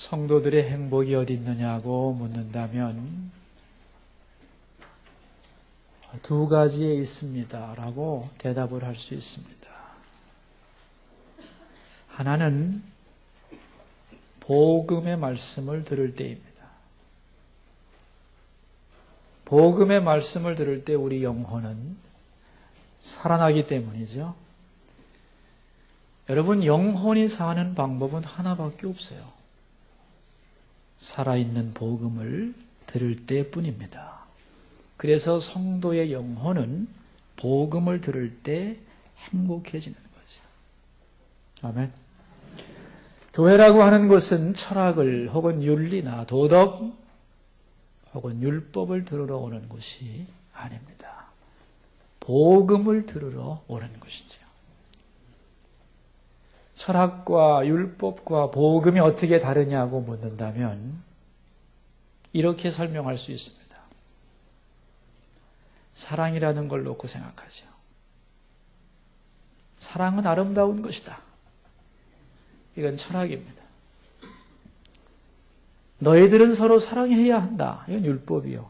성도들의 행복이 어디 있느냐고 묻는다면 두 가지에 있습니다 라고 대답을 할 수 있습니다. 하나는 복음의 말씀을 들을 때입니다. 복음의 말씀을 들을 때 우리 영혼은 살아나기 때문이죠. 여러분, 영혼이 사는 방법은 하나밖에 없어요. 살아있는 복음을 들을 때뿐입니다. 그래서 성도의 영혼은 복음을 들을 때 행복해지는 거죠. 아멘. 교회라고 하는 것은 철학을 혹은 윤리나 도덕 혹은 율법을 들으러 오는 곳이 아닙니다. 복음을 들으러 오는 것이죠. 철학과 율법과 복음이 어떻게 다르냐고 묻는다면 이렇게 설명할 수 있습니다. 사랑이라는 걸 놓고 생각하죠. 사랑은 아름다운 것이다. 이건 철학입니다. 너희들은 서로 사랑해야 한다. 이건 율법이요.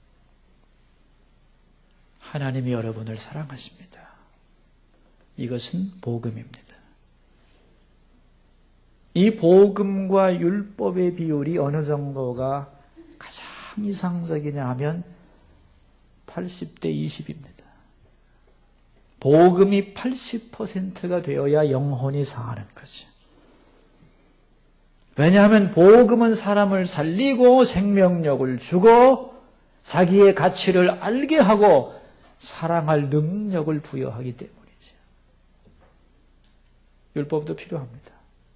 하나님이 여러분을 사랑하십니다. 이것은 복음입니다. 이 복음과 율법의 비율이 어느 정도가 가장 이상적이냐 하면 80대 20입니다. 복음이 80%가 되어야 영혼이 상하는 거죠. 왜냐하면 복음은 사람을 살리고 생명력을 주고 자기의 가치를 알게 하고 사랑할 능력을 부여하기 때문이죠. 율법도 필요합니다.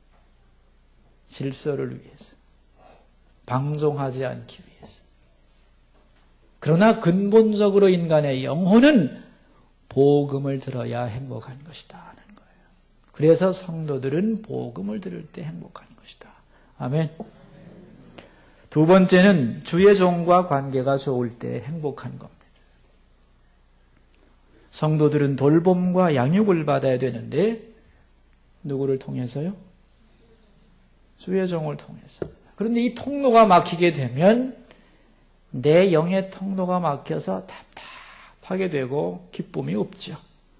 질서를 위해서, 방종하지 않기 위해서. 그러나 근본적으로 인간의 영혼은 복음을 들어야 행복한 것이다 하는 거예요. 그래서 성도들은 복음을 들을 때 행복한 것이다. 아멘. 두 번째는 주의 종과 관계가 좋을 때 행복한 겁니다. 성도들은 돌봄과 양육을 받아야 되는데 누구를 통해서요? 주의 종을 통해서. 그런데 이 통로가 막히게 되면 내 영의 통로가 막혀서 답답하게 되고 기쁨이 없죠.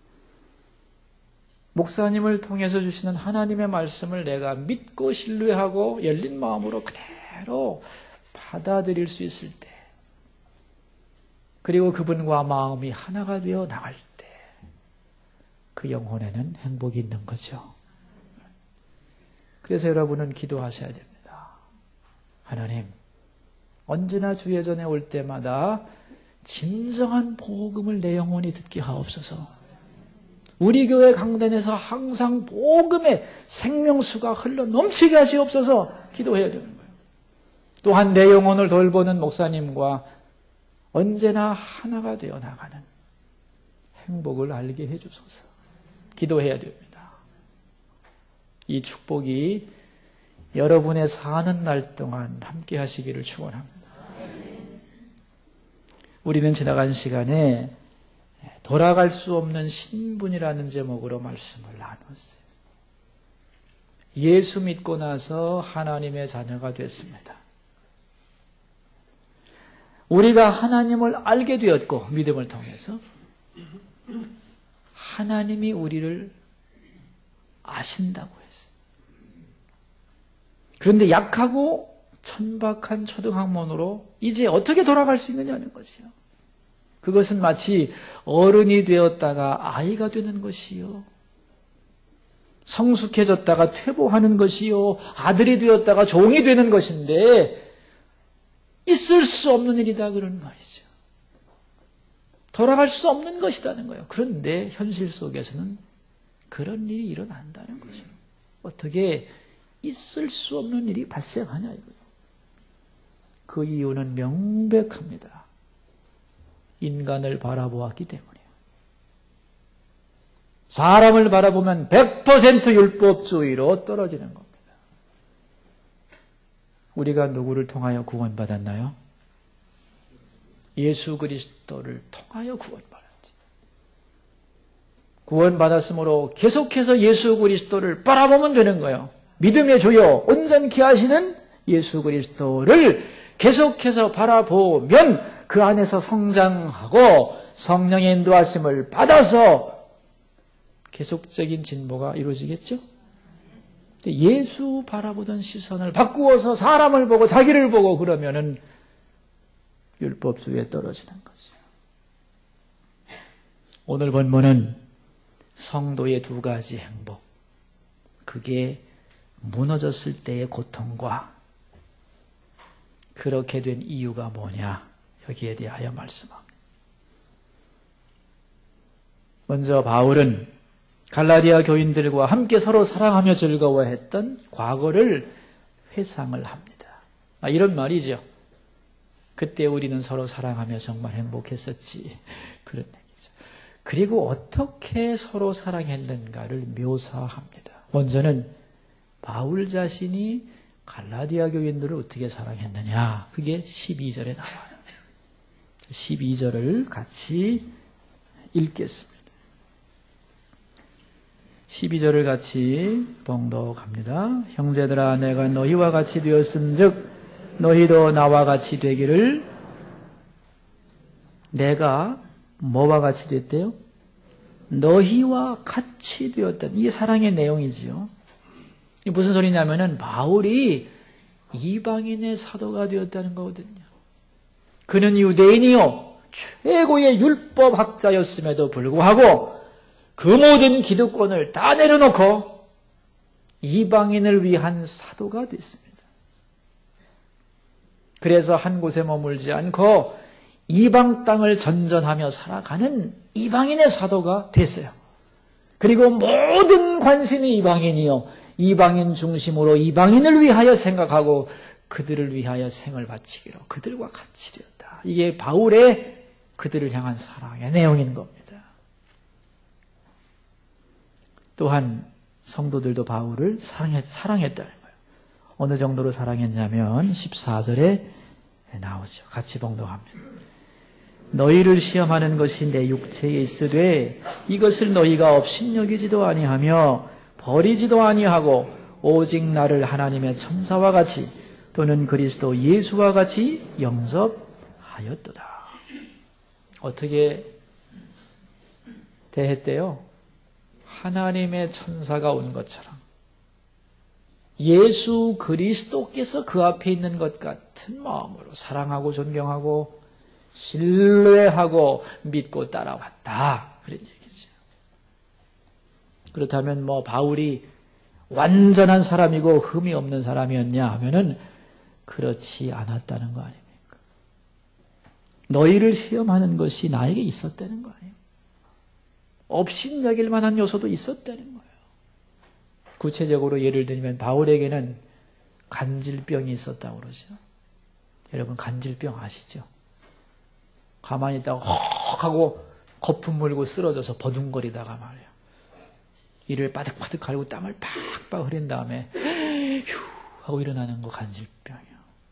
목사님을 통해서 주시는 하나님의 말씀을 내가 믿고 신뢰하고 열린 마음으로 그대로 받아들일 수 있을 때, 그리고 그분과 마음이 하나가 되어 나갈 때 그 영혼에는 행복이 있는 거죠. 그래서 여러분은 기도하셔야 됩니다. 하나님, 언제나 주의 전에 올 때마다 진정한 복음을 내 영혼이 듣게 하옵소서. 우리 교회 강단에서 항상 복음의 생명수가 흘러 넘치게 하시옵소서. 기도해야 되는 거예요. 또한 내 영혼을 돌보는 목사님과 언제나 하나가 되어 나가는 행복을 알게 해주소서. 기도해야 됩니다. 이 축복이 여러분의 사는 날 동안 함께 하시기를 축원합니다. 우리는 지나간 시간에 돌아갈 수 없는 신분이라는 제목으로 말씀을 나눴어요. 예수 믿고 나서 하나님의 자녀가 됐습니다. 우리가 하나님을 알게 되었고 믿음을 통해서 하나님이 우리를 아신다고 했어요. 그런데 약하고 천박한 초등학문으로 이제 어떻게 돌아갈 수 있느냐는 것이요. 그것은 마치 어른이 되었다가 아이가 되는 것이요. 성숙해졌다가 퇴보하는 것이요. 아들이 되었다가 종이 되는 것인데 있을 수 없는 일이다 그런 말이죠. 돌아갈 수 없는 것이라는 거예요. 그런데 현실 속에서는 그런 일이 일어난다는 거죠. 어떻게 있을 수 없는 일이 발생하냐 이거예요. 그 이유는 명백합니다. 인간을 바라보았기 때문이에요. 사람을 바라보면 100% 율법주의로 떨어지는 겁니다. 우리가 누구를 통하여 구원받았나요? 예수 그리스도를 통하여 구원받았지. 구원받았으므로 계속해서 예수 그리스도를 바라보면 되는 거예요. 믿음의 주요 온전케 하시는 예수 그리스도를 계속해서 바라보면 그 안에서 성장하고 성령의 인도하심을 받아서 계속적인 진보가 이루어지겠죠? 예수 바라보던 시선을 바꾸어서 사람을 보고 자기를 보고 그러면은 율법주의에 떨어지는 거죠. 오늘 본문은 성도의 두 가지 행복, 그게 무너졌을 때의 고통과 그렇게 된 이유가 뭐냐, 여기에 대하여 말씀합니다. 먼저 바울은 갈라디아 교인들과 함께 서로 사랑하며 즐거워했던 과거를 회상을 합니다. 이런 말이죠. 그때 우리는 서로 사랑하며 정말 행복했었지. 그런 얘기죠. 그리고 어떻게 서로 사랑했는가를 묘사합니다. 먼저는 바울 자신이 갈라디아 교인들을 어떻게 사랑했느냐. 그게 12절에 나와요. 12절을 같이 읽겠습니다. 12절을 같이 봉독합니다. 형제들아, 내가 너희와 같이 되었은즉 너희도 나와 같이 되기를. 내가 뭐와 같이 됐대요? 너희와 같이 되었던, 이게 사랑의 내용이지요. 이게 무슨 소리냐면은 바울이 이방인의 사도가 되었다는 거거든요. 그는 유대인이요 최고의 율법학자였음에도 불구하고 그 모든 기득권을 다 내려놓고 이방인을 위한 사도가 됐습니다. 그래서 한 곳에 머물지 않고 이방 땅을 전전하며 살아가는 이방인의 사도가 됐어요. 그리고 모든 관심이 이방인이요, 이방인 중심으로 이방인을 위하여 생각하고 그들을 위하여 생을 바치기로 그들과 같이 되었다. 이게 바울의 그들을 향한 사랑의 내용인 겁니다. 또한 성도들도 바울을 사랑했다는 거예요. 어느 정도로 사랑했냐면 14절에 나오죠. 같이 봉독합니다. 너희를 시험하는 것이 내 육체에 있으되 이것을 너희가 업신여기지도 아니하며 버리지도 아니하고 오직 나를 하나님의 천사와 같이 또는 그리스도 예수와 같이 영접하였도다. 어떻게 대했대요? 하나님의 천사가 온 것처럼 예수 그리스도께서 그 앞에 있는 것 같은 마음으로 사랑하고 존경하고 신뢰하고 믿고 따라왔다. 그런 얘기죠. 그렇다면 바울이 완전한 사람이고 흠이 없는 사람이었냐 하면은 그렇지 않았다는 거 아닙니까? 너희를 시험하는 것이 나에게 있었다는 거 아니에요? 업신여길 만한 요소도 있었다는 거예요. 구체적으로 예를 들면 바울에게는 간질병이 있었다고 그러죠. 여러분 간질병 아시죠? 가만히 있다가 헉 하고 거품 물고 쓰러져서 버둥거리다가 말이에요. 이를 바득바득 가리고 땀을 팍팍 흐린 다음에 휴 하고 일어나는 거 간질병이에요.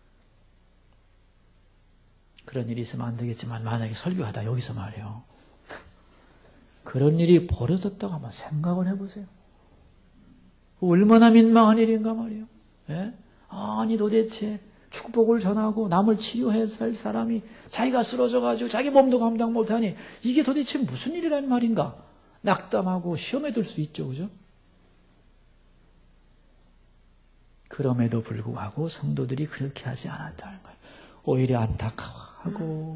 그런 일이 있으면 안 되겠지만 만약에 설교하다 여기서 말이에요. 그런 일이 벌어졌다고 한번 생각을 해보세요. 얼마나 민망한 일인가 말이에요. 예? 아니 도대체 축복을 전하고 남을 치료해야 할 사람이 자기가 쓰러져가지고 자기 몸도 감당 못하니 이게 도대체 무슨 일이란 말인가? 낙담하고 시험에 들 수 있죠. 그죠? 그럼에도 불구하고 성도들이 그렇게 하지 않았다는 거예요. 오히려 안타까워하고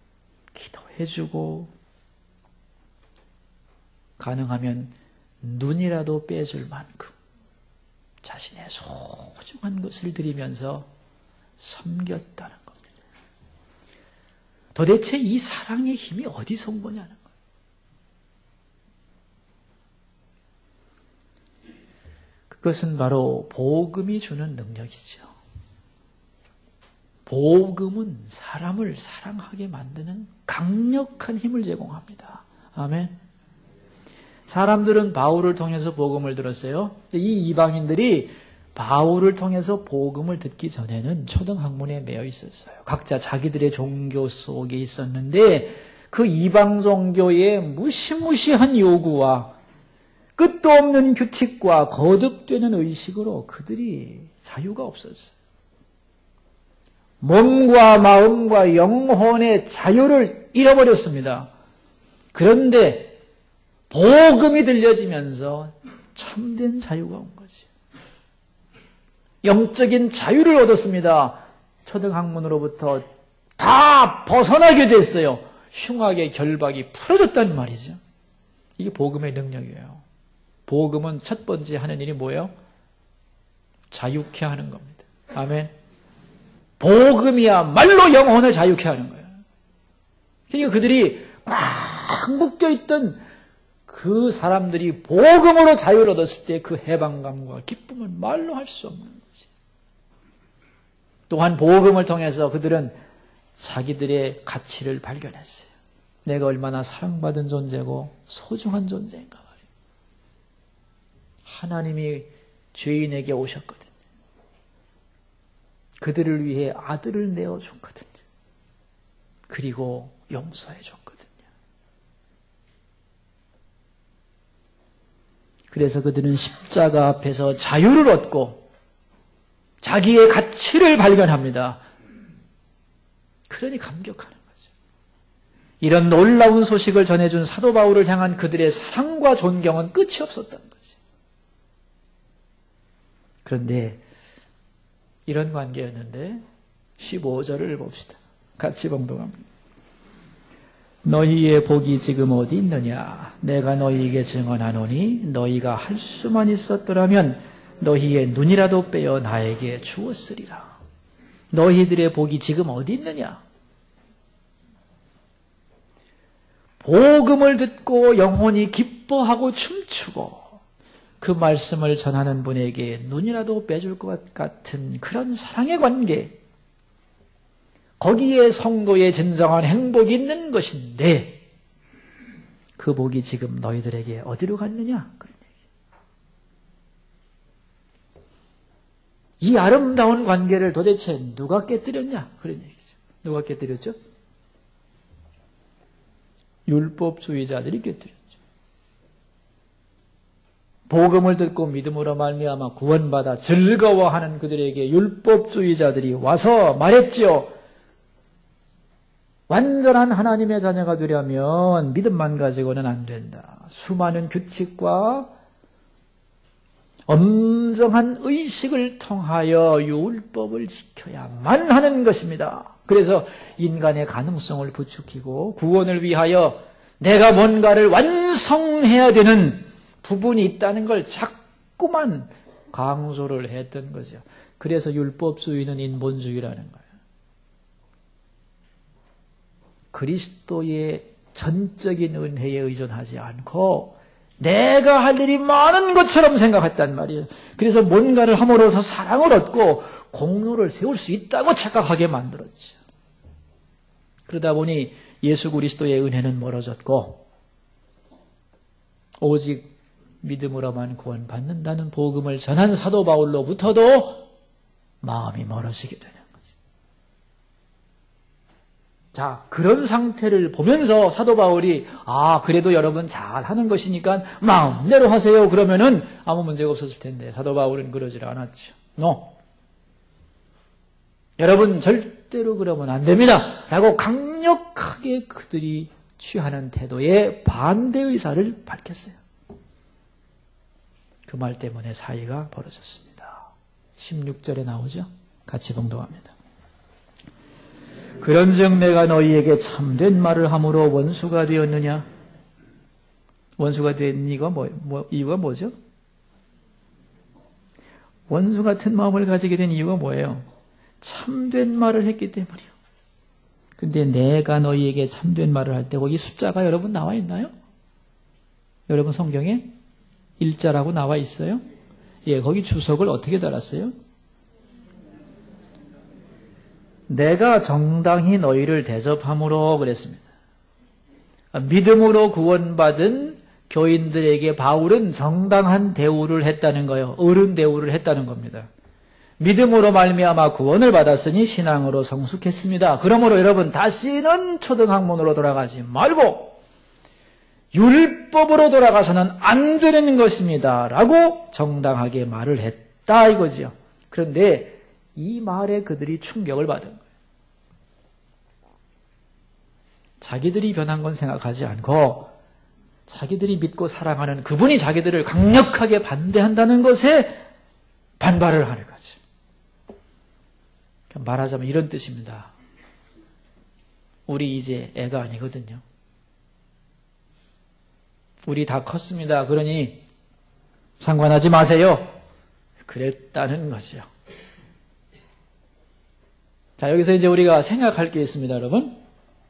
기도해주고 가능하면 눈이라도 빼줄 만큼 자신의 소중한 것을 드리면서 섬겼다는 겁니다. 도대체 이 사랑의 힘이 어디서 온 거냐는 거예요. 그것은 바로 복음이 주는 능력이죠. 복음은 사람을 사랑하게 만드는 강력한 힘을 제공합니다. 아멘. 사람들은 바울을 통해서 복음을 들었어요. 이 이방인들이 바울을 통해서 복음을 듣기 전에는 초등학문에 매여 있었어요. 각자 자기들의 종교 속에 있었는데 그 이방 종교의 무시무시한 요구와 끝도 없는 규칙과 거듭되는 의식으로 그들이 자유가 없었어요. 몸과 마음과 영혼의 자유를 잃어버렸습니다. 그런데 복음이 들려지면서 참된 자유가 온 거지. 영적인 자유를 얻었습니다. 초등학문으로부터 다 벗어나게 됐어요. 흉악의 결박이 풀어졌단 말이죠. 이게 복음의 능력이에요. 복음은 첫 번째 하는 일이 뭐예요? 자유케 하는 겁니다. 아멘. 복음이야말로 영혼을 자유케 하는 거예요. 그러니까 그들이 꽉 묶여있던 그 사람들이 복음으로 자유를 얻었을 때 그 해방감과 기쁨을 말로 할 수 없는 거지. 또한 복음을 통해서 그들은 자기들의 가치를 발견했어요. 내가 얼마나 사랑받은 존재고 소중한 존재인가 말이에요. 하나님이 죄인에게 오셨거든요. 그들을 위해 아들을 내어줬거든요. 그리고 용서해 줬거든요. 그래서 그들은 십자가 앞에서 자유를 얻고 자기의 가치를 발견합니다. 그러니 감격하는 거죠. 이런 놀라운 소식을 전해준 사도 바울을 향한 그들의 사랑과 존경은 끝이 없었다는 거죠. 그런데 이런 관계였는데 15절을 봅시다. 같이 봉독합니다. 너희의 복이 지금 어디 있느냐? 내가 너희에게 증언하노니 너희가 할 수만 있었더라면 너희의 눈이라도 빼어 나에게 주었으리라. 너희들의 복이 지금 어디 있느냐? 복음을 듣고 영혼이 기뻐하고 춤추고 그 말씀을 전하는 분에게 눈이라도 빼줄 것 같은 그런 사랑의 관계, 거기에 성도의 진정한 행복이 있는 것인데 그 복이 지금 너희들에게 어디로 갔느냐? 그런 얘기. 이 아름다운 관계를 도대체 누가 깨뜨렸냐? 그런 얘기죠. 누가 깨뜨렸죠? 율법주의자들이 깨뜨렸죠. 복음을 듣고 믿음으로 말미암아 구원받아 즐거워하는 그들에게 율법주의자들이 와서 말했죠. 완전한 하나님의 자녀가 되려면 믿음만 가지고는 안 된다. 수많은 규칙과 엄정한 의식을 통하여 율법을 지켜야만 하는 것입니다. 그래서 인간의 가능성을 부추기고 구원을 위하여 내가 뭔가를 완성해야 되는 부분이 있다는 걸 자꾸만 강조를 했던 거죠. 그래서 율법주의는 인본주의라는 거예요. 그리스도의 전적인 은혜에 의존하지 않고 내가 할 일이 많은 것처럼 생각했단 말이에요. 그래서 뭔가를 함으로써 사랑을 얻고 공로를 세울 수 있다고 착각하게 만들었죠. 그러다 보니 예수 그리스도의 은혜는 멀어졌고 오직 믿음으로만 구원받는다는 복음을 전한 사도 바울로부터도 마음이 멀어지게 되는 거죠. 자, 그런 상태를 보면서 사도 바울이 그래도 여러분 잘하는 것이니까 마음대로 하세요. 그러면은 아무 문제가 없었을 텐데 사도 바울은 그러질 않았죠. 여러분 절대로 그러면 안 됩니다. 라고 강력하게 그들이 취하는 태도에 반대 의사를 밝혔어요. 그 말 때문에 사이가 벌어졌습니다. 16절에 나오죠? 같이 봉독합니다. 그런즉 내가 너희에게 참된 말을 함으로 원수가 되었느냐? 원수가 된 이유가 뭐죠? 원수 같은 마음을 가지게 된 이유가 뭐예요? 참된 말을 했기 때문이요. 근데 내가 너희에게 참된 말을 할 때 거기 숫자가 여러분 나와 있나요? 여러분 성경에? 일자라고 나와 있어요? 예, 거기 주석을 어떻게 달았어요? 내가 정당히 너희를 대접함으로 그랬습니다. 믿음으로 구원받은 교인들에게 바울은 정당한 대우를 했다는 거예요. 어른 대우를 했다는 겁니다. 믿음으로 말미암아 구원을 받았으니 신앙으로 성숙했습니다. 그러므로 여러분 다시는 초등학문으로 돌아가지 말고 율법으로 돌아가서는 안 되는 것입니다. 라고 정당하게 말을 했다 이거지요. 그런데 이 말에 그들이 충격을 받은 거예요. 자기들이 변한 건 생각하지 않고 자기들이 믿고 사랑하는 그분이 자기들을 강력하게 반대한다는 것에 반발을 하는 거죠. 말하자면 이런 뜻입니다. 우리 이제 애가 아니거든요. 우리 다 컸습니다. 그러니 상관하지 마세요. 그랬다는 거죠. 자, 여기서 이제 우리가 생각할 게 있습니다, 여러분.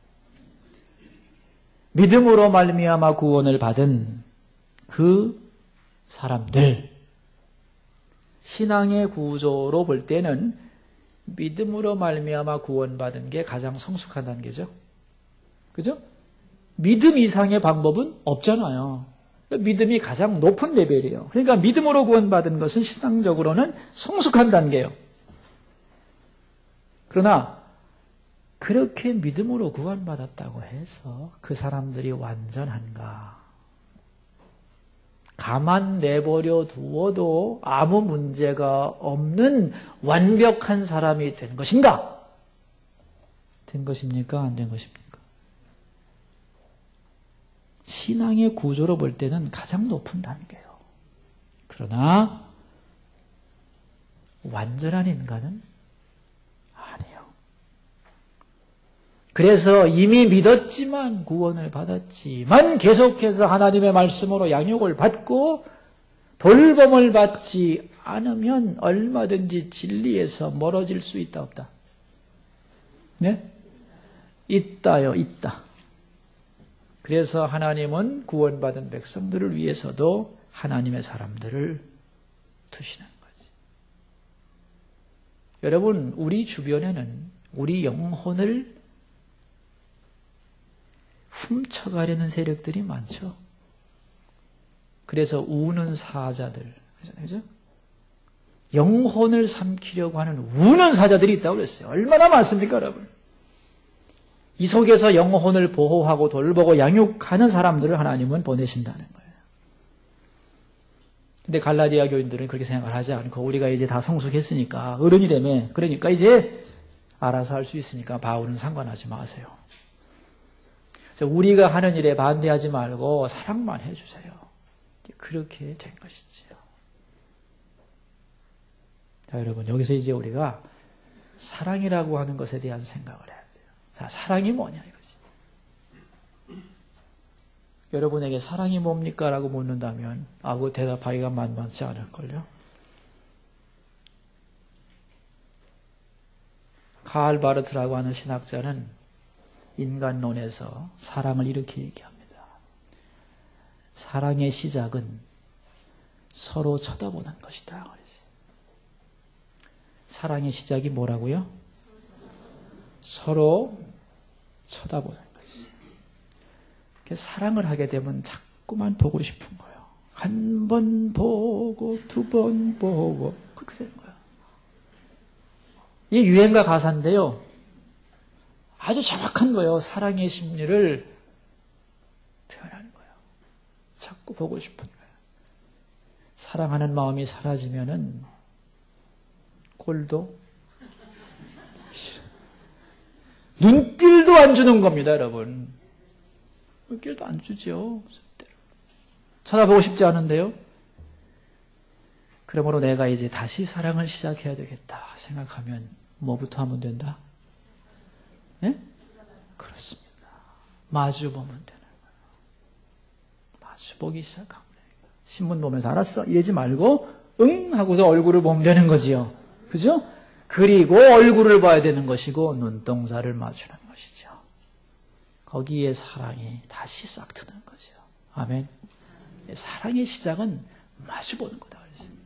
믿음으로 말미암아 구원을 받은 그 사람들, 신앙의 구조로 볼 때는 믿음으로 말미암아 구원받은 게 가장 성숙한 단계죠. 그죠? 믿음 이상의 방법은 없잖아요. 믿음이 가장 높은 레벨이에요. 그러니까 믿음으로 구원받은 것은 신앙적으로는 성숙한 단계예요. 그러나 그렇게 믿음으로 구원받았다고 해서 그 사람들이 완전한가? 가만 내버려 두어도 아무 문제가 없는 완벽한 사람이 된 것인가? 된 것입니까? 안 된 것입니까? 신앙의 구조로 볼 때는 가장 높은 단계예요. 그러나 완전한 인간은 아니에요. 그래서 이미 믿었지만 구원을 받았지만 계속해서 하나님의 말씀으로 양육을 받고 돌봄을 받지 않으면 얼마든지 진리에서 멀어질 수 있다 없다? 네? 있다요, 있다. 그래서 하나님은 구원받은 백성들을 위해서도 하나님의 사람들을 두시는 거지. 여러분, 우리 주변에는 우리 영혼을 훔쳐가려는 세력들이 많죠. 그래서 우는 사자들, 그죠? 영혼을 삼키려고 하는 우는 사자들이 있다고 그랬어요. 얼마나 많습니까, 여러분? 이 속에서 영혼을 보호하고 돌보고 양육하는 사람들을 하나님은 보내신다는 거예요. 근데 갈라디아 교인들은 그렇게 생각을 하지 않고 우리가 이제 다 성숙했으니까 어른이라며 그러니까 이제 알아서 할 수 있으니까 바울은 상관하지 마세요. 우리가 하는 일에 반대하지 말고 사랑만 해주세요. 그렇게 된 것이지요. 자, 여러분, 여기서 이제 우리가 사랑이라고 하는 것에 대한 생각을 해야 돼요. 자, 사랑이 뭐냐 이거지. 여러분에게 사랑이 뭡니까? 라고 묻는다면 그 대답하기가 만만치 않을걸요. 카를 바르트라고 하는 신학자는 인간론에서 사랑을 이렇게 얘기합니다. 사랑의 시작은 서로 쳐다보는 것이다. 사랑의 시작이 뭐라고요? 서로 쳐다보는 거지. 사랑을 하게 되면 자꾸만 보고 싶은 거예요. 한 번 보고 두 번 보고 그렇게 되는 거예요. 이게 유행가 가사인데요. 아주 정확한 거예요. 사랑의 심리를 표현하는 거예요. 자꾸 보고 싶은 거예요. 사랑하는 마음이 사라지면은 꼴도 눈길도 안 주는 겁니다, 여러분. 눈길도 안 주죠. 쳐다보고 싶지 않은데요. 그러므로 내가 이제 다시 사랑을 시작해야 되겠다 생각하면 뭐부터 하면 된다? 네? 그렇습니다. 마주보면 되는 거예요. 마주보기 시작하면 돼요. 신문 보면서 알았어 이러지 말고 응 하고서 얼굴을 보면 되는 거지요. 그죠? 그리고 얼굴을 봐야 되는 것이고 눈동자를 맞추는 것이죠. 거기에 사랑이 다시 싹 트는 거죠. 아멘. 사랑의 시작은 마주보는 거다.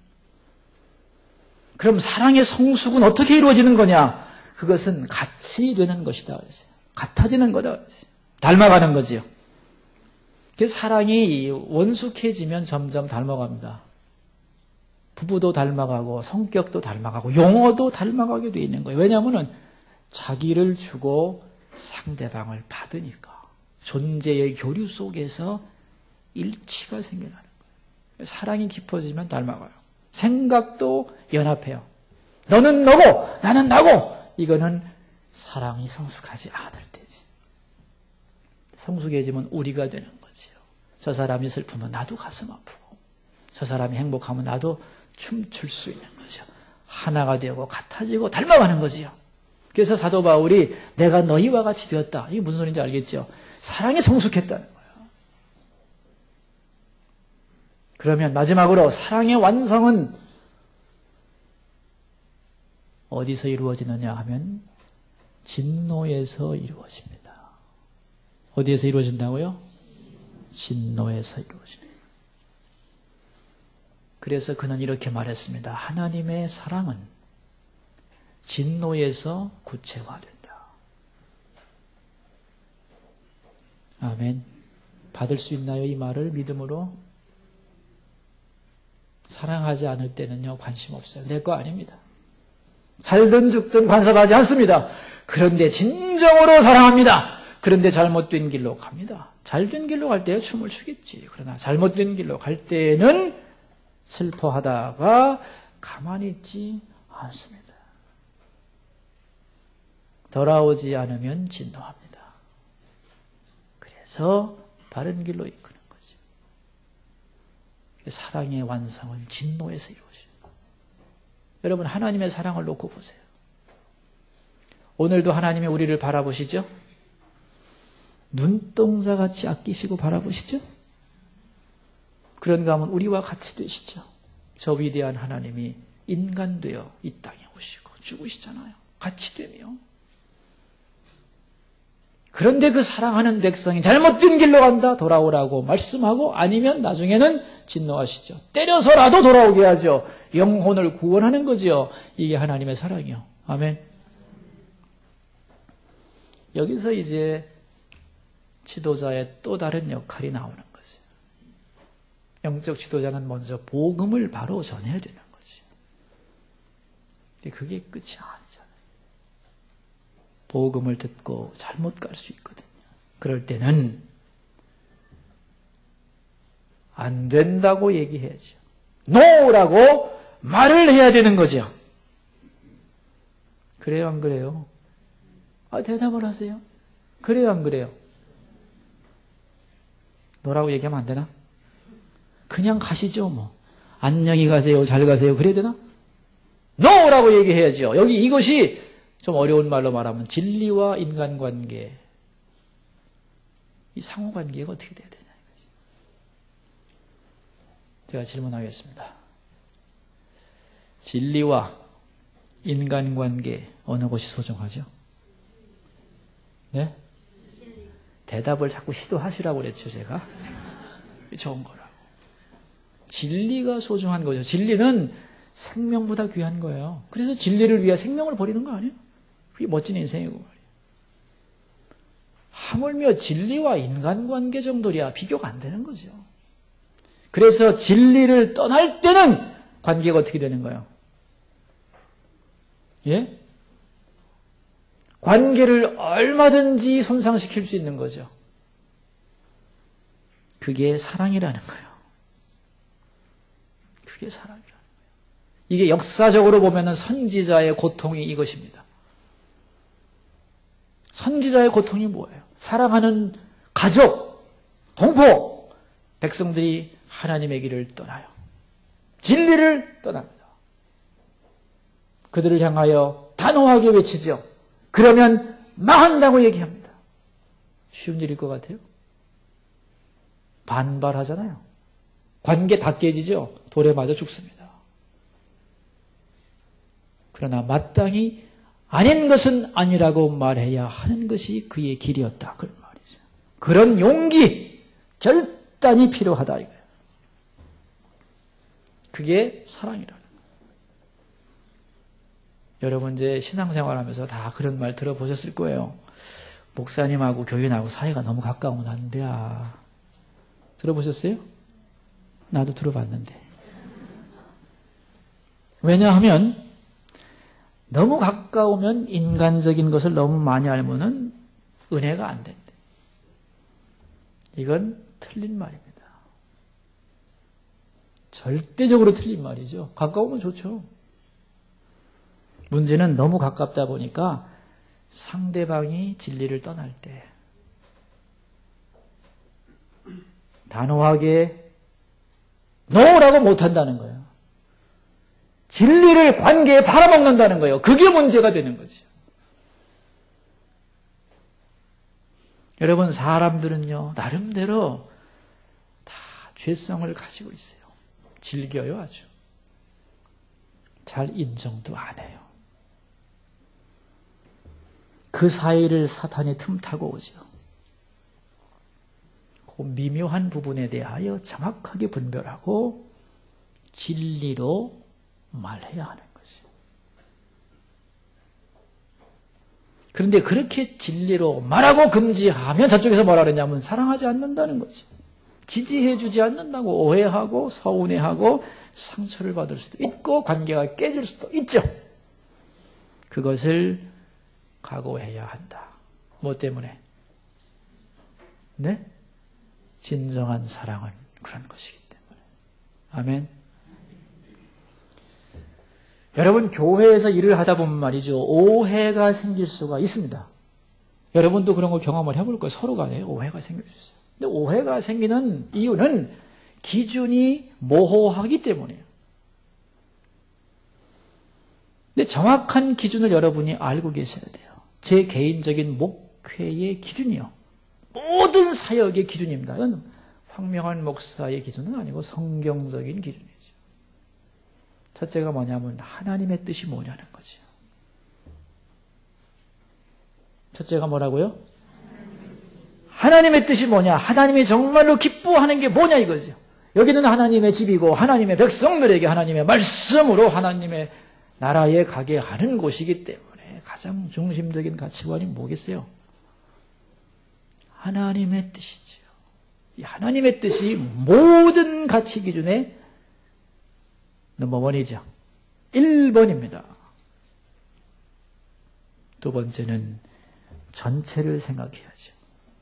그럼 사랑의 성숙은 어떻게 이루어지는 거냐? 그것은 같이 되는 것이다. 같아지는 거다. 닮아가는 거지요. 그래서 사랑이 원숙해지면 점점 닮아갑니다. 부부도 닮아가고 성격도 닮아가고 용어도 닮아가게 되어 있는 거예요. 왜냐하면 자기를 주고 상대방을 받으니까 존재의 교류 속에서 일치가 생겨나는 거예요. 사랑이 깊어지면 닮아가요. 생각도 연합해요. 너는 너고 나는 나고 이거는 사랑이 성숙하지 않을 때지. 성숙해지면 우리가 되는 거지요. 저 사람이 슬프면 나도 가슴 아프고, 저 사람이 행복하면 나도 춤출 수 있는 거죠. 하나가 되고 같아지고 닮아가는 거지요. 그래서 사도 바울이 내가 너희와 같이 되었다. 이게 무슨 소리인지 알겠죠? 사랑이 성숙했다는 거예요. 그러면 마지막으로 사랑의 완성은 어디서 이루어지느냐 하면 진노에서 이루어집니다. 어디에서 이루어진다고요? 진노에서 이루어집니다. 그래서 그는 이렇게 말했습니다. 하나님의 사랑은 진노에서 구체화된다. 아멘. 받을 수 있나요? 이 말을 믿음으로? 사랑하지 않을 때는요, 관심 없어요. 내 거 아닙니다. 살든 죽든 간섭하지 않습니다. 그런데 진정으로 사랑합니다. 그런데 잘못된 길로 갑니다. 잘된 길로 갈 때 춤을 추겠지. 그러나 잘못된 길로 갈 때는 슬퍼하다가 가만히 있지 않습니다. 돌아오지 않으면 진노합니다. 그래서 바른 길로 이끄는 거죠. 사랑의 완성은 진노에서 이루어져요. 여러분, 하나님의 사랑을 놓고 보세요. 오늘도 하나님이 우리를 바라보시죠? 눈동자같이 아끼시고 바라보시죠? 그런가 하면 우리와 같이 되시죠. 저 위대한 하나님이 인간 되어 이 땅에 오시고 죽으시잖아요. 같이 되며. 그런데 그 사랑하는 백성이 잘못된 길로 간다 돌아오라고 말씀하고, 아니면 나중에는 진노하시죠. 때려서라도 돌아오게 하죠. 영혼을 구원하는 거죠. 이게 하나님의 사랑이요. 아멘. 여기서 이제 지도자의 또 다른 역할이 나오는 거죠. 영적 지도자는 먼저 복음을 바로 전해야 되는 거죠. 근데 그게 끝이 아니잖아요. 복음을 듣고 잘못 갈 수 있거든요. 그럴 때는 안 된다고 얘기해야죠. 노라고 말을 해야 되는 거죠. 그래요, 안 그래요? 대답을 하세요. 그래요, 안 그래요? 노라고 얘기하면 안 되나? 그냥 가시죠, 뭐. 안녕히 가세요, 잘 가세요, 그래야 되나? 노라고 얘기해야죠. 여기 이것이 좀 어려운 말로 말하면 진리와 인간관계, 이 상호관계가 어떻게 돼야 되냐 이거지. 제가 질문하겠습니다. 진리와 인간관계 어느 것이 소중하죠? 네? 대답을 자꾸 시도하시라고 그랬죠, 제가. 좋은 거라고. 진리가 소중한 거죠. 진리는 생명보다 귀한 거예요. 그래서 진리를 위해 생명을 버리는 거 아니에요? 그게 멋진 인생이고 말이에요. 하물며 진리와 인간관계 정도야 비교가 안 되는 거죠. 그래서 진리를 떠날 때는 관계가 어떻게 되는 거예요? 예? 관계를 얼마든지 손상시킬 수 있는 거죠. 그게 사랑이라는 거예요. 그게 사랑이라는 거예요. 이게 역사적으로 보면은 선지자의 고통이 이것입니다. 선지자의 고통이 뭐예요? 사랑하는 가족, 동포, 백성들이 하나님의 길을 떠나요. 진리를 떠납니다. 그들을 향하여 단호하게 외치죠. 그러면 망한다고 얘기합니다. 쉬운 일일 것 같아요? 반발하잖아요. 관계 다 깨지죠. 돌에 맞아 죽습니다. 그러나 마땅히 아닌 것은 아니라고 말해야 하는 것이 그의 길이었다. 그런 말이죠. 그런 용기, 결단이 필요하다 이거예요. 그게 사랑이라는 거예요. 여러분 이제 신앙생활하면서 다 그런 말 들어보셨을 거예요. 목사님하고 교인하고 사이가 너무 가까우면 안 돼. 들어보셨어요? 나도 들어봤는데. 왜냐하면 너무 가까우면 인간적인 것을 너무 많이 알면은 은혜가 안 된대. 이건 틀린 말입니다. 절대적으로 틀린 말이죠. 가까우면 좋죠. 문제는 너무 가깝다 보니까 상대방이 진리를 떠날 때 단호하게 노라고 못한다는 거예요. 진리를 관계에 팔아먹는다는 거예요. 그게 문제가 되는 거죠. 여러분, 사람들은요, 나름대로 다 죄성을 가지고 있어요. 즐겨요, 아주. 잘 인정도 안 해요. 그 사이를 사탄이 틈타고 오죠. 그 미묘한 부분에 대하여 정확하게 분별하고 진리로 말해야 하는 것이요. 그런데 그렇게 진리로 말하고 금지하면 저쪽에서 뭐라 그러냐면 사랑하지 않는다는 거죠. 지지해 주지 않는다고 오해하고 서운해하고 상처를 받을 수도 있고 관계가 깨질 수도 있죠. 그것을 각오해야 한다. 뭐 때문에? 네? 진정한 사랑은 그런 것이기 때문에. 아멘. 여러분, 교회에서 일을 하다 보면 말이죠, 오해가 생길 수가 있습니다. 여러분도 그런 거 경험을 해볼 거예요. 서로 간에 오해가 생길 수 있어요. 근데 오해가 생기는 이유는 기준이 모호하기 때문이에요. 근데 정확한 기준을 여러분이 알고 계셔야 돼요. 제 개인적인 목회의 기준이요. 모든 사역의 기준입니다. 이건 황명한 목사의 기준은 아니고 성경적인 기준이죠. 첫째가 뭐냐면 하나님의 뜻이 뭐냐는 거죠. 첫째가 뭐라고요? 하나님의 뜻이 뭐냐? 하나님이 정말로 기뻐하는 게 뭐냐 이거죠. 여기는 하나님의 집이고 하나님의 백성들에게 하나님의 말씀으로 하나님의 나라에 가게 하는 곳이기 때문에 가장 중심적인 가치관이 뭐겠어요? 하나님의 뜻이죠. 이 하나님의 뜻이 모든 가치 기준의 넘버원이죠. 1번입니다. 두 번째는 전체를 생각해야죠.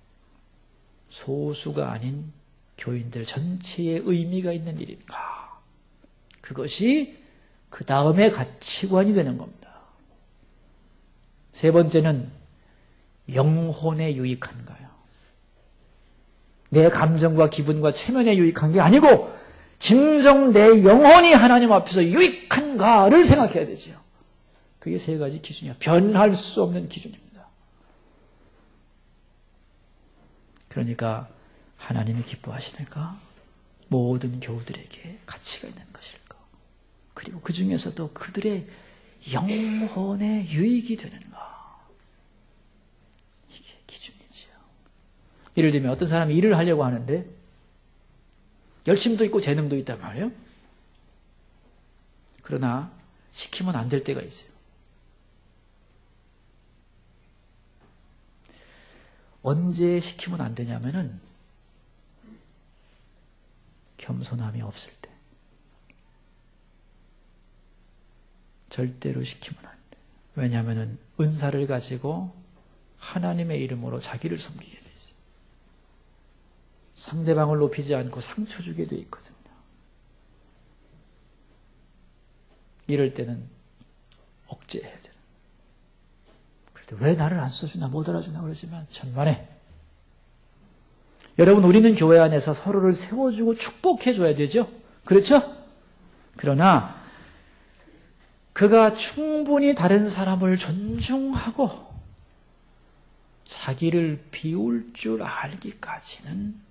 소수가 아닌 교인들 전체의 의미가 있는 일입니다. 그것이 그 다음에 가치관이 되는 겁니다. 세 번째는 영혼에 유익한가요? 내 감정과 기분과 체면에 유익한 게 아니고 진정 내 영혼이 하나님 앞에서 유익한가를 생각해야 되죠. 그게 세 가지 기준이에요. 변할 수 없는 기준입니다. 그러니까 하나님이 기뻐하시는가? 모든 교우들에게 가치가 있는 것일까? 그리고 그 중에서도 그들의 영혼에 유익이 되는가? 이게 기준이죠. 예를 들면 어떤 사람이 일을 하려고 하는데 열심도 있고 재능도 있단 말이에요. 그러나 시키면 안 될 때가 있어요. 언제 시키면 안 되냐면은 겸손함이 없을 때. 절대로 시키면 안 돼. 왜냐하면은 은사를 가지고 하나님의 이름으로 자기를 섬기게 돼 있어요. 상대방을 높이지 않고 상처 주게 돼 있거든요. 이럴 때는 억제해야 돼요. 그래도 왜 나를 안 써주나 못 알아주나 그러지만 천만에. 여러분, 우리는 교회 안에서 서로를 세워주고 축복해줘야 되죠. 그렇죠? 그러나 그가 충분히 다른 사람을 존중하고 자기를 비울 줄 알기까지는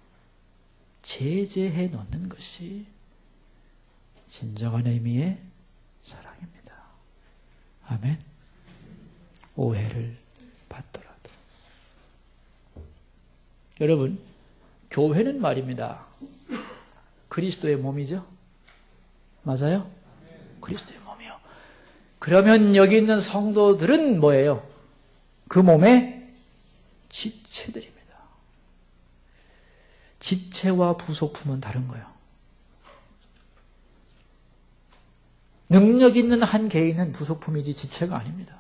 제재해 놓는 것이 진정한 의미의 사랑입니다. 아멘. 오해를 받더라도. 여러분, 교회는 말입니다. 그리스도의 몸이죠? 맞아요? 그리스도의 몸이요. 그러면 여기 있는 성도들은 뭐예요? 그 몸의 지체들입니다. 지체와 부속품은 다른 거예요. 능력 있는 한 개인은 부속품이지 지체가 아닙니다.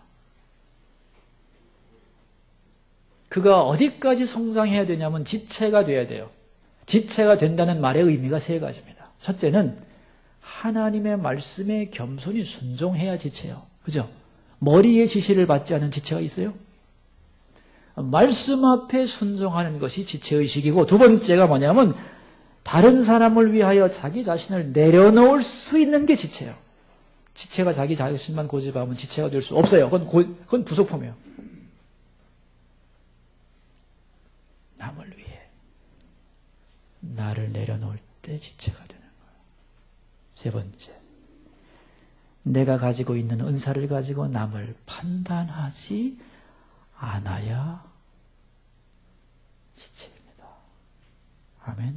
그가 어디까지 성장해야 되냐면 지체가 돼야 돼요. 지체가 된다는 말의 의미가 세 가지입니다. 첫째는 하나님의 말씀에 겸손히 순종해야 지체요. 그죠? 머리의 지시를 받지 않은 지체가 있어요? 말씀 앞에 순종하는 것이 지체의식이고, 두 번째가 뭐냐면 다른 사람을 위하여 자기 자신을 내려놓을 수 있는 게 지체예요. 지체가 자기 자신만 고집하면 지체가 될 수 없어요. 그건 부속품이에요. 남을 위해 나를 내려놓을 때 지체가 되는 거예요. 세 번째, 내가 가지고 있는 은사를 가지고 남을 판단하지 않아야 지체입니다. 아멘.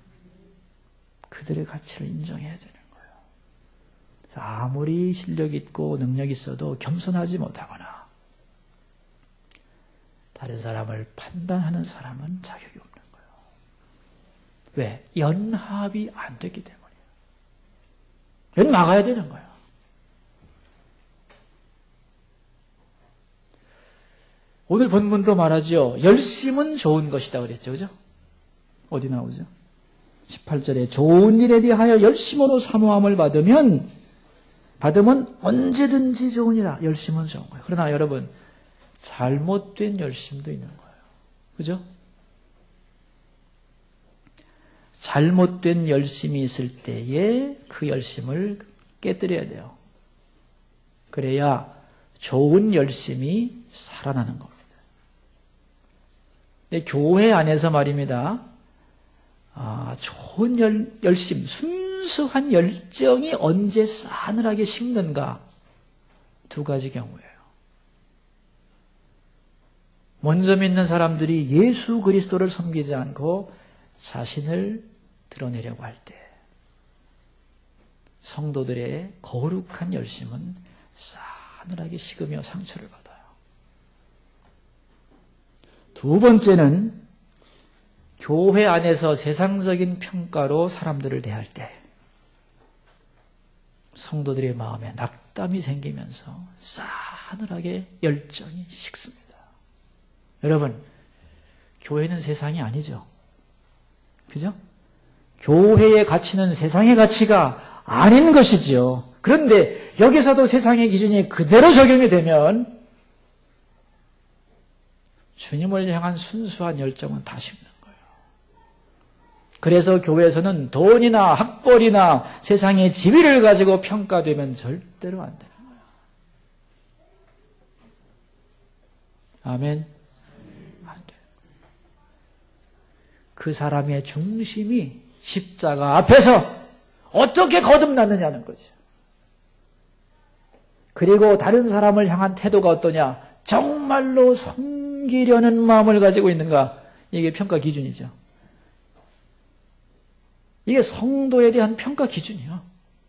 그들의 가치를 인정해야 되는 거예요. 그래서 아무리 실력 있고 능력 있어도 겸손하지 못하거나 다른 사람을 판단하는 사람은 자격이 없는 거예요. 왜? 연합이 안 됐기 때문이에요. 이건 막아야 되는 거예요. 오늘 본문도 말하죠. 열심은 좋은 것이다 그랬죠. 그죠? 어디 나오죠? 18절에 좋은 일에 대하여 열심으로 사모함을 받으면 언제든지 좋으니라. 열심은 좋은 거예요. 그러나 여러분, 잘못된 열심도 있는 거예요. 그죠? 잘못된 열심이 있을 때에 그 열심을 깨뜨려야 돼요. 그래야 좋은 열심이 살아나는 겁니다. 근데 교회 안에서 말입니다. 좋은 열심, 순수한 열정이 언제 싸늘하게 식는가? 두 가지 경우예요. 먼저 믿는 사람들이 예수 그리스도를 섬기지 않고 자신을 드러내려고 할 때 성도들의 거룩한 열심은 싸늘하게 식으며 상처를 받아요. 두 번째는 교회 안에서 세상적인 평가로 사람들을 대할 때 성도들의 마음에 낙담이 생기면서 싸늘하게 열정이 식습니다. 여러분, 교회는 세상이 아니죠. 그죠? 교회의 가치는 세상의 가치가 아닌 것이지요. 그런데 여기서도 세상의 기준이 그대로 적용이 되면 주님을 향한 순수한 열정은 다 식는 거예요. 그래서 교회에서는 돈이나 학벌이나 세상의 지위를 가지고 평가되면 절대로 안 되는 거예요. 아멘. 안 돼요. 그 사람의 중심이 십자가 앞에서 어떻게 거듭났느냐는 거죠. 그리고 다른 사람을 향한 태도가 어떠냐? 정말로 섬기려는 마음을 가지고 있는가? 이게 평가 기준이죠. 이게 성도에 대한 평가 기준이요.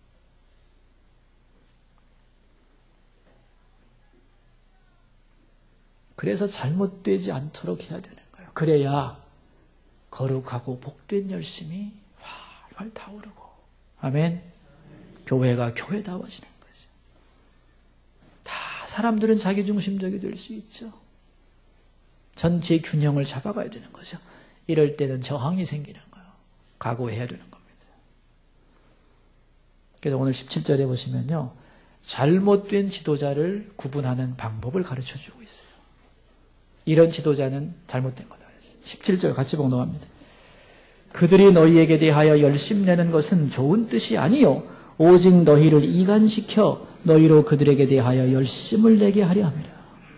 그래서 잘못되지 않도록 해야 되는 거예요. 그래야 거룩하고 복된 열심이 활활 타오르고, 아멘. 교회가 교회다워지는 거죠. 다 사람들은 자기중심적이 될 수 있죠. 전체 균형을 잡아가야 되는 거죠. 이럴 때는 저항이 생기는 거예요. 각오해야 되는 겁니다. 그래서 오늘 17절에 보시면요, 잘못된 지도자를 구분하는 방법을 가르쳐주고 있어요. 이런 지도자는 잘못된 거다. 17절 같이 봉독합니다. 그들이 너희에게 대하여 열심내는 것은 좋은 뜻이 아니요 오직 너희를 이간시켜 너희로 그들에게 대하여 열심을 내게 하려 함이라.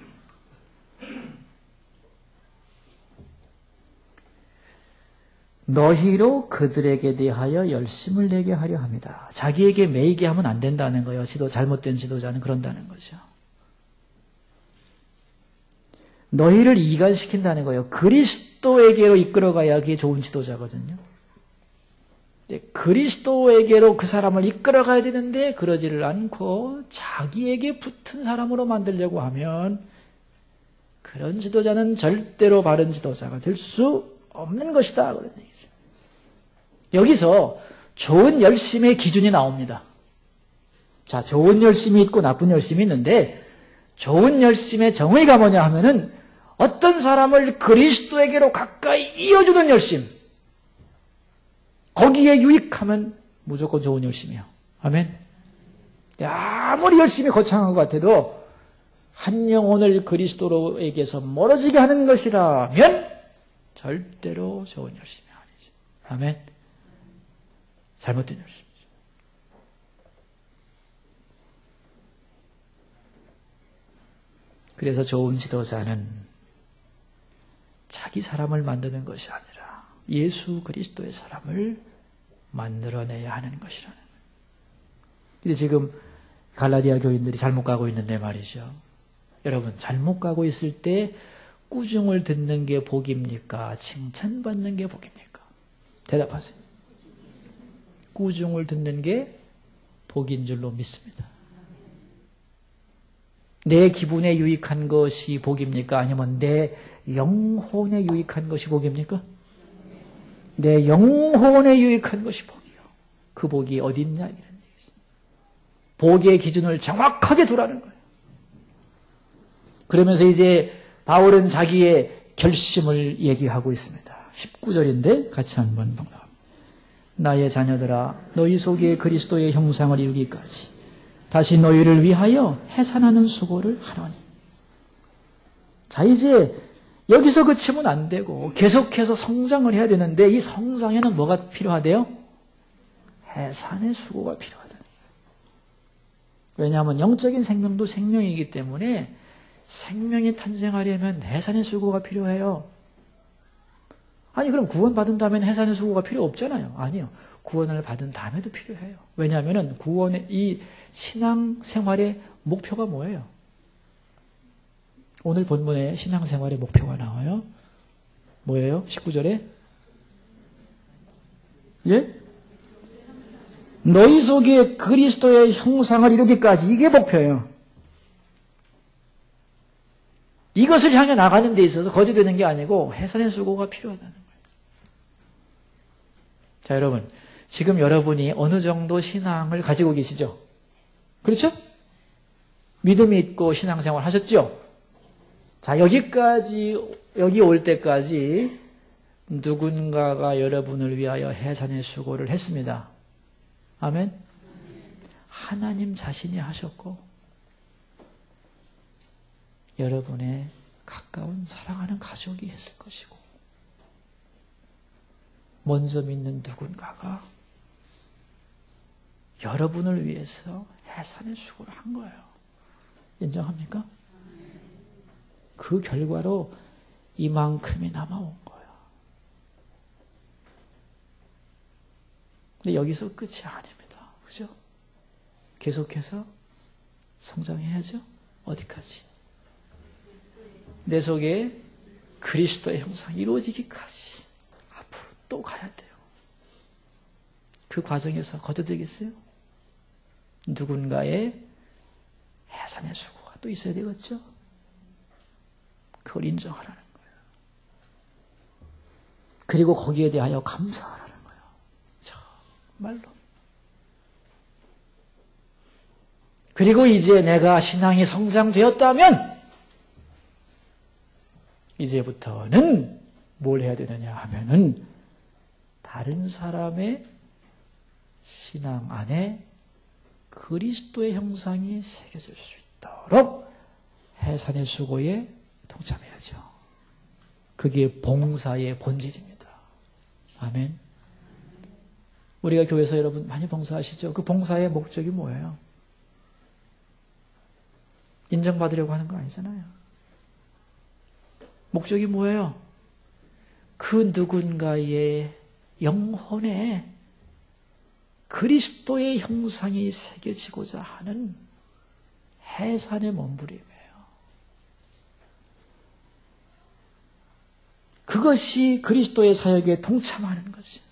너희로 그들에게 대하여 열심을 내게 하려 합니다. 자기에게 매이게 하면 안 된다는 거예요. 잘못된 지도자는 그런다는 거죠. 너희를 이간시킨다는 거예요. 그리스도에게로 이끌어가야 그게 좋은 지도자거든요. 그리스도에게로 그 사람을 이끌어가야 되는데 그러지를 않고 자기에게 붙은 사람으로 만들려고 하면 그런 지도자는 절대로 바른 지도자가 될 수 없는 것이다. 그런 얘기죠. 여기서 좋은 열심의 기준이 나옵니다. 자, 좋은 열심이 있고 나쁜 열심이 있는데 좋은 열심의 정의가 뭐냐 하면은 어떤 사람을 그리스도에게로 가까이 이어주는 열심, 거기에 유익하면 무조건 좋은 열심이에요. 아멘. 아무리 열심히 거창한 것 같아도 한 영혼을 그리스도로에게서 멀어지게 하는 것이라면 절대로 좋은 열심이 아니죠. 아멘. 잘못된 열심이죠. 그래서 좋은 지도자는 자기 사람을 만드는 것이 아니라 예수 그리스도의 사람을 만들어내야 하는 것이라는. 근데 지금 갈라디아 교인들이 잘못 가고 있는데 말이죠. 여러분, 잘못 가고 있을 때 꾸중을 듣는 게 복입니까? 칭찬받는 게 복입니까? 대답하세요. 꾸중을 듣는 게 복인 줄로 믿습니다. 내 기분에 유익한 것이 복입니까? 아니면 내 영혼에 유익한 것이 복입니까? 내 영혼에 유익한 것이 복이요. 그 복이 어디 있냐? 이런 얘기죠. 복의 기준을 정확하게 두라는 거예요. 그러면서 이제 바울은 자기의 결심을 얘기하고 있습니다. 19절인데 같이 한번 봉독합니다. 나의 자녀들아, 너희 속에 그리스도의 형상을 이루기까지 다시 너희를 위하여 해산하는 수고를 하노니. 자, 이제 여기서 그치면 안 되고 계속해서 성장을 해야 되는데 이 성장에는 뭐가 필요하대요? 해산의 수고가 필요하다. 왜냐하면 영적인 생명도 생명이기 때문에 생명이 탄생하려면 해산의 수고가 필요해요. 아니, 그럼 구원받은 다음에는 해산의 수고가 필요 없잖아요. 아니요. 구원을 받은 다음에도 필요해요. 왜냐하면 구원의 이 신앙생활의 목표가 뭐예요? 오늘 본문에 신앙생활의 목표가 나와요. 뭐예요? 19절에? 예? 너희 속에 그리스도의 형상을 이루기까지. 이게 목표예요. 이것을 향해 나가는 데 있어서 거짓되는 게 아니고 해산의 수고가 필요하다는 거예요. 자, 여러분. 지금 여러분이 어느 정도 신앙을 가지고 계시죠? 그렇죠? 믿음이 있고 신앙생활 하셨죠? 자, 여기 올 때까지 누군가가 여러분을 위하여 해산의 수고를 했습니다. 아멘? 하나님 자신이 하셨고, 여러분의 가까운 사랑하는 가족이 했을 것이고, 먼저 믿는 누군가가 여러분을 위해서 해산의 수고를 한 거예요. 인정합니까? 그 결과로 이만큼이 남아온 거예요. 근데 여기서 끝이 아닙니다. 그죠? 계속해서 성장해야죠? 어디까지? 내 속에 그리스도의 형상이 이루어지기까지 앞으로 또 가야 돼요. 그 과정에서 거둬들겠어요? 누군가의 해산의 수고가 또 있어야 되겠죠? 그걸 인정하라는 거예요. 그리고 거기에 대하여 감사하라는 거예요. 정말로. 그리고 이제 내가 신앙이 성장되었다면 이제부터는 뭘 해야 되느냐 하면은 다른 사람의 신앙 안에 그리스도의 형상이 새겨질 수 있도록 해산의 수고에 동참해야죠. 그게 봉사의 본질입니다. 아멘. 우리가 교회에서 여러분 많이 봉사하시죠? 그 봉사의 목적이 뭐예요? 인정받으려고 하는 거 아니잖아요. 목적이 뭐예요? 그 누군가의 영혼에 그리스도의 형상이 새겨지고자 하는 해산의 몸부림이에요. 그것이 그리스도의 사역에 동참하는 거지.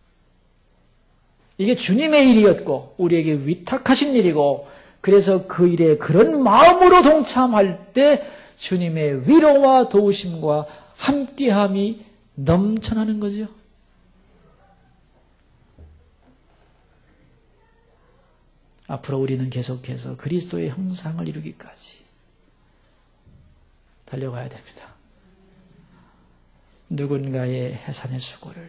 이게 주님의 일이었고 우리에게 위탁하신 일이고, 그래서 그 일에 그런 마음으로 동참할 때 주님의 위로와 도우심과 함께함이 넘쳐나는 거죠. 앞으로 우리는 계속해서 그리스도의 형상을 이루기까지 달려가야 됩니다. 누군가의 해산의 수고를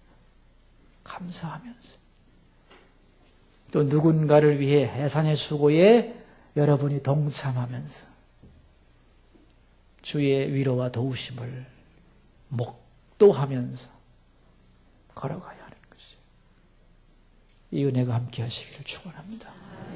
감사하면서, 또 누군가를 위해 해산의 수고에 여러분이 동참하면서 주의 위로와 도우심을 목도하면서 걸어가야 하는 것이에요. 이 은혜가 함께 하시기를 축원합니다.